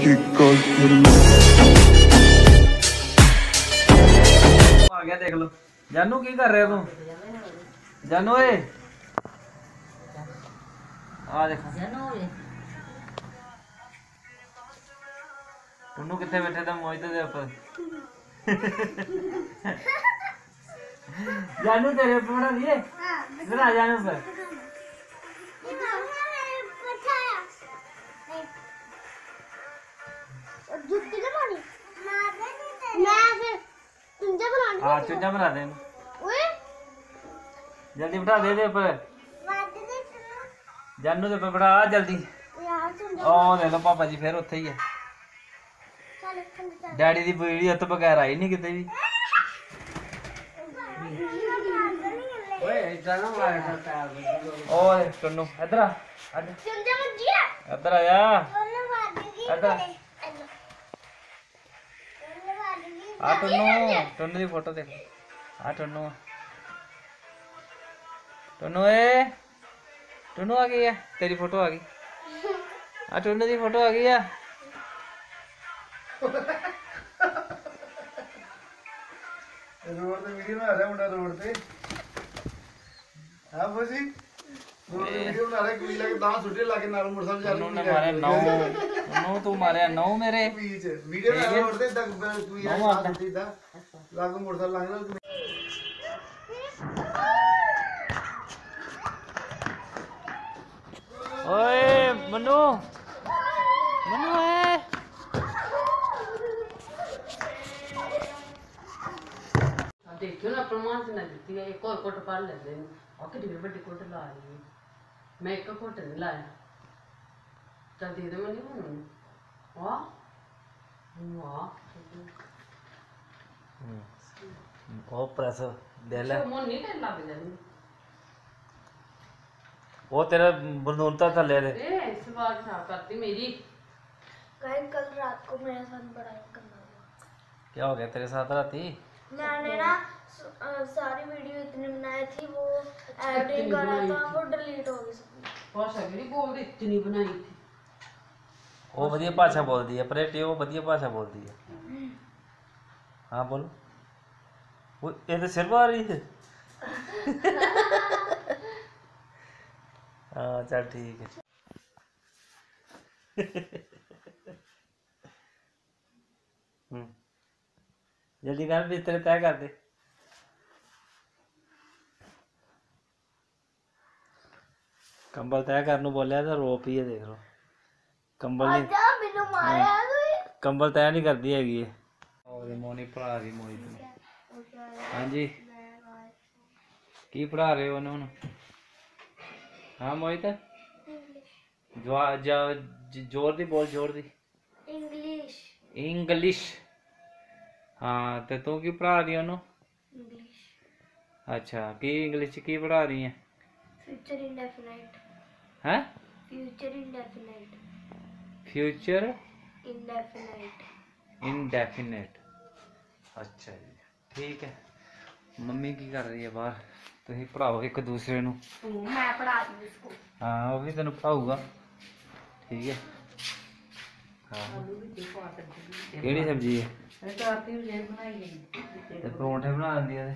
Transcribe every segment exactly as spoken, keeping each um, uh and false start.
आ गया देख लो। जानू की कर रहे हो तू? जानू ए आ देखो टुन्नू कितने बैठे थे मोहित दे ऊपर। जानू तेरे ऊपर बना दिए इधर आ जानू पर। हाँ चुंजा बना दे जल्दी बिठा दे दे ऊपर जानू दे ऊपर बिठा जल्दी। ओ ले लो पापा जी फिर उत्थे ही है। डैडी दी वीडियो तो बगैर आई नहीं किते भी। ओए टुन्नू इधर आ इधर आया इधर आ टुन्नू टुन्नू की फोटो देख आ टुन्नू टुन्नू ए टुन्नू आ गई है तेरी फोटो आ गई आ टुन्नू की फोटो आ गई है। रोड पे वीडियो बना रहा मुंडा रोड पे हां बोसी रोड पे वीडियो बना रहा कुड़ी लगे दांत छुटे लाके नाल मोटरसाइकिल चालू टुन्नू ने मारे नौ नौ तू मारे नौ मेरे बीच वीडियो बना रोड पे तक कोई है दांत छुटी था लागो मोटरसाइकिल लागे ना। ओए मनु मनु है देखियो ना प्रमाण से ना देती है एक और कोट पाल लेते हैं और कितनी बड़ी कोट ला रही है मैं एक कोट नहीं लाया चल दे दे मनी हूं वाह वाह ओ प्रेस दे ले मन नहीं कर लग जानी वो तेरा बंदूकता थल्ले दे ए इस बार साफ करती मेरी गाइस कल रात को मेरे साथ बड़ा करना हुआ। क्या हो गया तेरे साथ राती? मैंने ना सारी वीडियो इतनी बनाई थी वो एडिटिंग कर रहा था वो डिलीट हो गई सब। भाषा भी बोल दे इतनी बनाई थी वो बढ़िया भाषा बोलती है परेटी वो बढ़िया भाषा बोलती है। हाँ बोलो वो ये तो सिर आ रही है। हाँ चल ठीक है। जल्दी कर बिस्तर तय कर दे। कंबल तय करने बोलिया तो रो पी है देख लो कंबल नहीं कंबल तय नहीं करती हैगी और मोनी पढ़ा रही मोहित ने। हाँ जी की पढ़ा रहे हो उन्होंने? हाँ मोहित जोर दी बोल जोर दी इंग्लिश इंग्लिश। हाँ तो तू की पढ़ा रही है? इंग्लिश अच्छा की इंग्लिश की पढ़ा रही है? फ्यूचर इंडेफिनाइट हैं future indefinite future indefinite indefinite. अच्छा जी ठीक है। मम्मी की कर रही है बाहर तुम पढ़ाओ एक दूसरे नू। मैं पढ़ा दूँ इसको। हाँ वो भी तेन पढ़ाऊगा ठीक है। हाँ केड़ी सब्जी है? ते परौंठे बना दी है।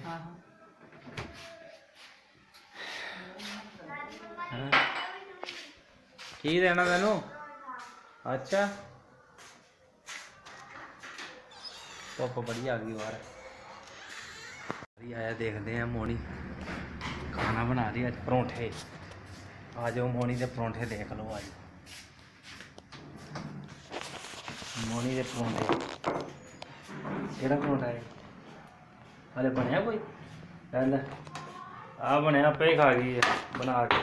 की देना तेनू? अच्छा धुप बड़ी आ गई बाहर आया देखते हैं मोनी खाना बना रही है परौंठे। आ जाओ मोनी के परौंठे देख लो आज मोनी के परौंठे केड़ा परौंठा है अरे बनया कोई पहले आ बनया आपे ही खा गई है बना के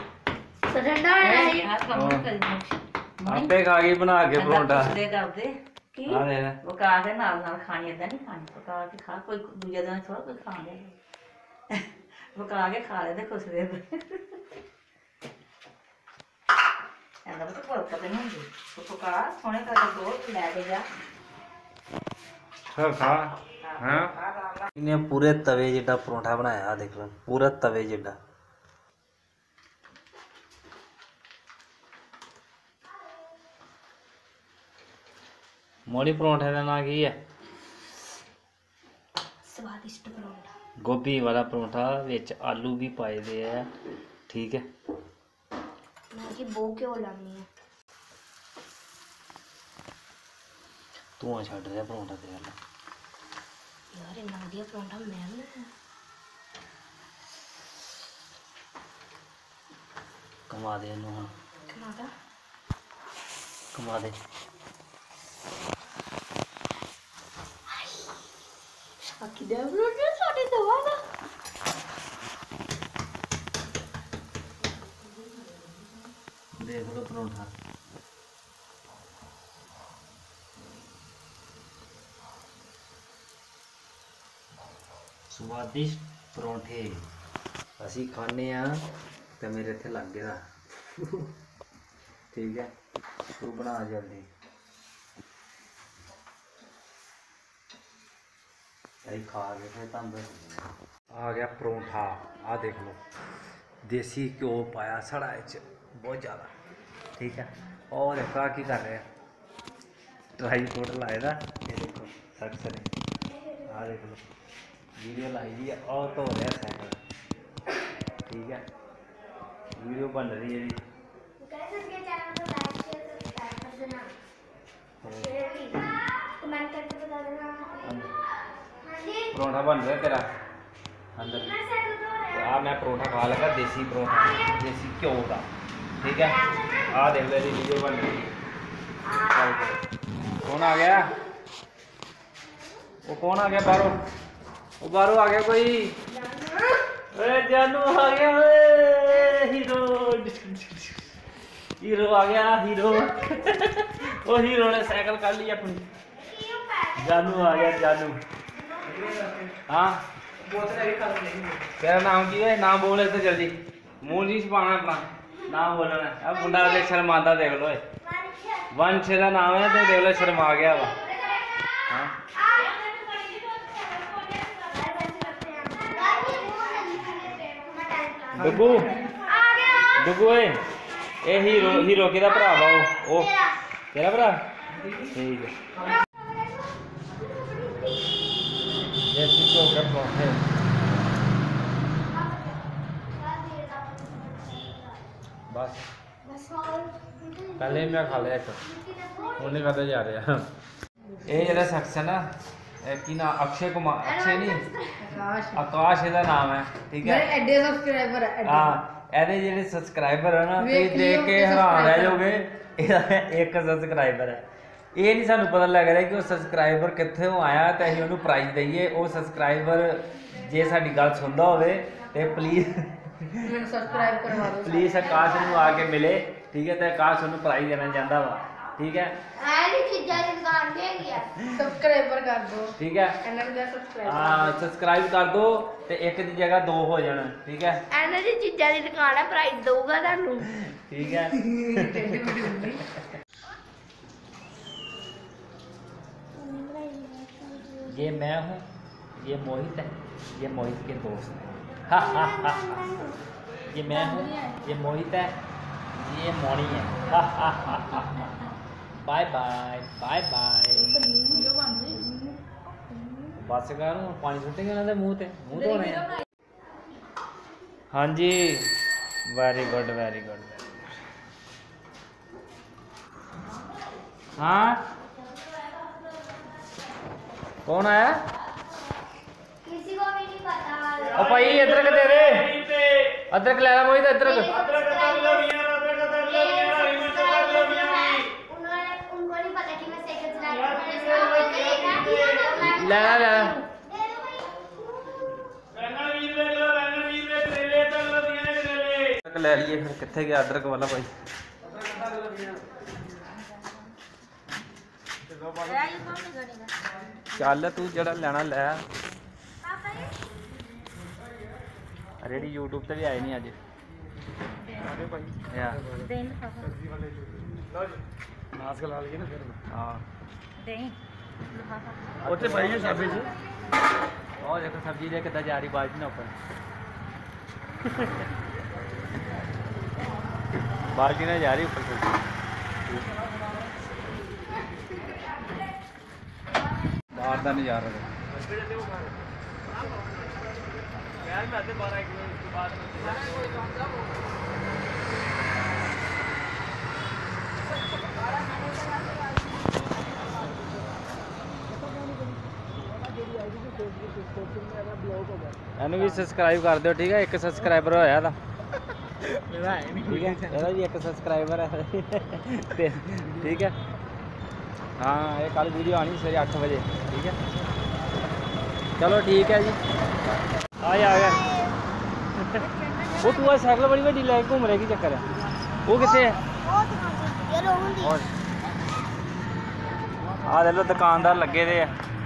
आपे खा गई बना के परौंठा। हाँ दे दे पका के नाल नाल खानी इदा नहीं खानी पका के खा कोई दूजे दिन थोड़ा कोई खा ले पका के खा ले खुश रहे ऐसा तो कोई पता नहीं होंगी तो पका सोने का दो लेके जा खा खा। हाँ इन्हें पूरे तवे जिड्डा परौंठा बनाया देख लो पूरा तवे जिड्डा। मोनी परौंठे का नाम की है? स्वादिष्ट परौंठा। गोभी वाला परौंठा विच आलू भी पाए दे है, ठीक है। मैं कि बो क्यों लानी है? धुआं छड़ रहा परौंठा ते गल यार इन्ना वधिया परौंठा मैं बनाया। कमा दे इनू हुण, कमादा कमा दे। बाकी दे परौंठे साडे दवा दा। देख लो परौंठा, स्वादिष्ट परौंठे असी खाने आ तो मेरे इत्थे लग गया ठीक है। तू बना जल्दी, यही खा के फिर तंदुरुस्त आ गया परौंठा। आ देख लो देसी घ्यो पाया सड़ा च बहुत ज़्यादा, ठीक है। और एक आ की कर रहे हैं, ड्राई फ्रूट लाए दा, ये देखो सट सरे, आ देख लो वीडियो लाई दी है और तो हो रहा साइकिल, ठीक है। वीडियो बन रही है जी। कमेंट करके बता देना। परौंठा बन रहा है तेरा अंदर। आ मैं परौंठा खा लगा, देसी परौंठा देसी घ्यो का, ठीक है। आ देख ले वीडियो बन रही है। कौन आ गया? वो कौन आ गया बाहरों? वो बाहरों आ गया कोई? अरे जानू आ गया, हीरो हीरो आ गया, हीरो वो हीरो ने साइकिल कर ली अपनी। जानू आ गया, जानू। हाँ तेरा नाम की है? नाम बोल तो जल्दी, मुंह नहीं छुपाना अपना, नाम बोलना है। अब मुंडा देख शर्मांदा देख लो, वंश का नाम है तो देख लो शर्मा गया वा। हाँ डुगू डुगू ए हीरो हीरो किहदा भरा वा? ओ तेरा भरा, ठीक है। देसी घ्यो के परौंठे बस पहले मैं खा लिया एक, हूँ नहीं खाते जा रहा। ये जरा शख्स है ना कि ना अक्षय कुमार, अक्षय नहीं आकाश ਇਹਦਾ नाम है, ठीक है। एडे सब्सक्राइबर है हाँ ਇਹਦੇ ਜਿਹੜੇ ਸਬਸਕ੍ਰਾਈਬਰ ਹੈ ਨਾ ਤੁਸੀਂ ਦੇਖ ਕੇ ਹੈਰਾਨ ਰਹਿ ਜਾਓਗੇ। ਇਹਦਾ ਇੱਕ ਸਬਸਕ੍ਰਾਈਬਰ ਹੈ, ਇਹ ਨਹੀਂ ਸਾਨੂੰ ਪਤਾ ਲੱਗ ਰਿਹਾ ਕਿ ਉਹ ਸਬਸਕ੍ਰਾਈਬਰ ਕਿੱਥੋਂ ਆਇਆ ਤੇ ਅਸੀਂ ਉਹਨੂੰ ਪ੍ਰਾਈਜ਼ ਦਈਏ। ਉਹ ਸਬਸਕ੍ਰਾਈਬਰ ਜੇ ਸਾਡੀ ਗੱਲ ਸੁਣਦਾ ਹੋਵੇ ਤੇ ਪਲੀਜ਼ ਮੈਨੂੰ ਸਬਸਕ੍ਰਾਈਬ ਕਰਵਾ ਦਿਓ। प्लीज आकाश ਨੂੰ ਆ ਕੇ ਮਿਲੇ, ठीक है। तो आकाश ਉਹਨੂੰ ਪ੍ਰਾਈਜ਼ ਦੇਣਾ ਚਾਹੁੰਦਾ ਵਾ, ठीक है। ਐਨੀ ਚੀਜ਼ਾਂ ਦੀ ਦੁਕਾਨ ਤੇ ਹੈਗੀ ਆ। ਸਬਸਕ੍ਰਾਈਬਰ ਕਰ ਦਿਓ, ठीक है। ਇਹਨਾਂ ਨੂੰ ਸਬਸਕ੍ਰਾਈਬ हाँ सब्सक्राइब कर दो तो एक की जगह दो हो जाना, ठीक है। ਐਨੀ ਦੀ ਚੀਜ਼ਾਂ ਦੀ ਦੁਕਾਨ ਹੈ, ਪ੍ਰਾਈਸ ਦਊਗਾ ਤੁਹਾਨੂੰ। ठीक है। ये मैं हूँ, ये मोहित है, ये मोहित के दोस्त हैं। हा, हा, हा, हा। ये मैं हूँ, ये मोहित है, ये मोनी है। हा, हा, हा, हा, हा। Bye bye bye bye. बस कर पानी सुटेंगे उन्होंने मुँह ते, मुँह धोने। हाँ जी वेरी गुड वेरी गुड। हाँ कौन आया? किसी को भी नहीं पता। ओ भाई अदरक दे दे, अदरक ले ला मोहित, अदरक। उन्होंने उनको नहीं पता कि मैं साइकिल चला रही हूं। मैंने ले ला ले ला। ले लिए फिर कितने गया अदरक वाला भाई? चल तू जरा लेना ले। रेडी यूट्यूब पे भी आए नहीं अज। हाँ और देखो सब्जी दे कितना जा रही बाल्टी ना ऊपर। बाल्टी ना जा रही ऊपर सब्जी। का नज़ारा देखो। ਇਹਨੂੰ ਵੀ ਸਬਸਕ੍ਰਾਈਬ ਕਰ ਦਿਓ ਠੀਕ ਹੈ। ਇੱਕ ਸਬਸਕ੍ਰਾਈਬਰ ਹੋਇਆ ਤਾਂ ਮੇਰਾ ਹੈ ਨਹੀਂ ਠੀਕ ਹੈ। ਇਹਦਾ ਵੀ ਇੱਕ ਸਬਸਕ੍ਰਾਈਬਰ ਹੈ ਤੇ ਠੀਕ ਹੈ। हाँ ये कल वीडियो आनी सवेरे आठ बजे ठीक है। चलो ठीक है जी आ आ गया। वो तू आज साइकिल बड़ी बड़ी लैके घूम रही चक्कर है वो कितने है और आ दे लो दुकानदार लगे दे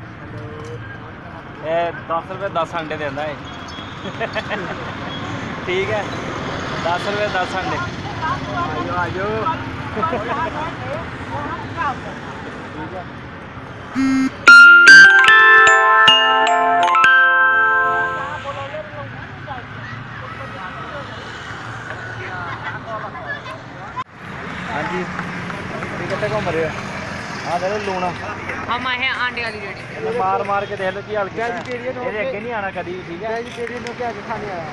ये दस रुपये दस अंडे देता है ठीक है। दस रुपये दस अंडे आजो आजो ठीक है। हाँ जी कितने घूम रहे हो? हाँ दे लूना हम आए हैं आंडे वाली रेडी। मार मार के देख लो कि हल्के ये अगे नहीं आना कभी ठीक है। वेजिटेरियन को क्या खाने आया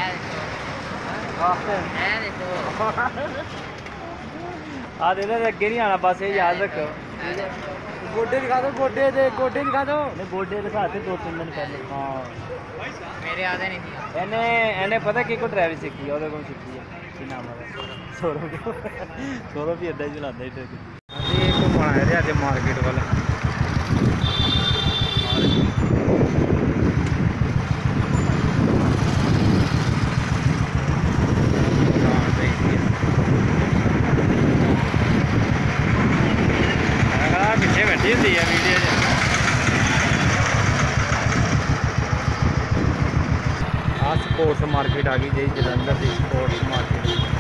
आ दे अगे नहीं आना बस ये याद रखो। गोडे दिखा दो गोडे दे गोडे दिखा दो नहीं गोडे दिखा थे दो तीन दिन पहले। हाँ मेरे याद नहीं थी। इन्हें इन्हें पता कि को ड्राइविंग सीखी है वो सीखी है कि नाम है सौरभ सौरभ भी इदा ही चलाता है ट्रक। ये घूमना है अज मार्केट वाला पिछे बैठी होंगी है वीडियो आ स्पोर्ट्स मार्केट आ गई जी जलंधर की स्पोर्ट्स मार्केट।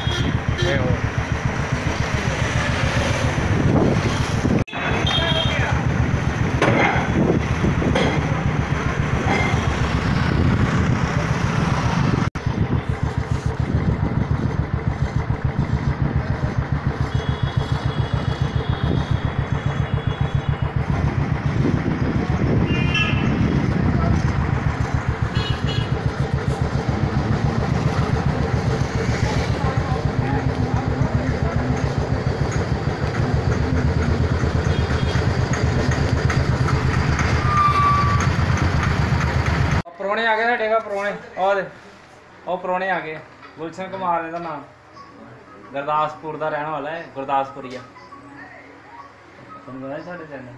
प्रोने आ गए साढ़े प्रोने और वो प्रोने आ गए। गुलशन कुमार का नाम गुरदासपुर का रहने वाला है गुरदासपुरिया तुम पता साढ़े चैनल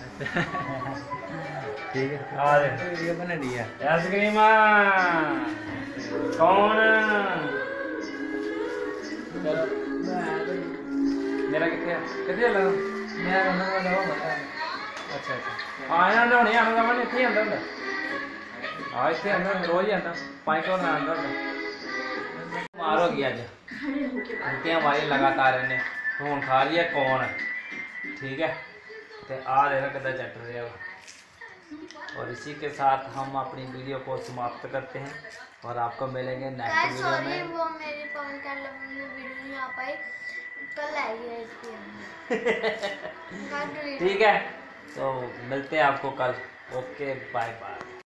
ठीक है। आ वीडियो बननी है आइसक्रीम कौन मेरा कितने कितने लगा मेरा अच्छा अच्छा हाँ यहाँ नहाने आना का मन इतने आंदा होंगे हाँ इतने आंदा रोज ही आंदा पाँच सौ ना आंदा होंगे मार हो गया अज उल्टियाँ मारी लगातार इन्हें खून खा लिया कौन ठीक है। तो आ देखा कितना चट रहा है। और इसी के साथ हम अपनी वीडियो को समाप्त करते हैं और आपको मिलेंगे नेक्स्ट वीडियो सॉरी में। वो मेरी पवन का वीडियो नहीं आ पाई कल आएगी इसकी ठीक है तो मिलते हैं आपको कल। Okay bye bye.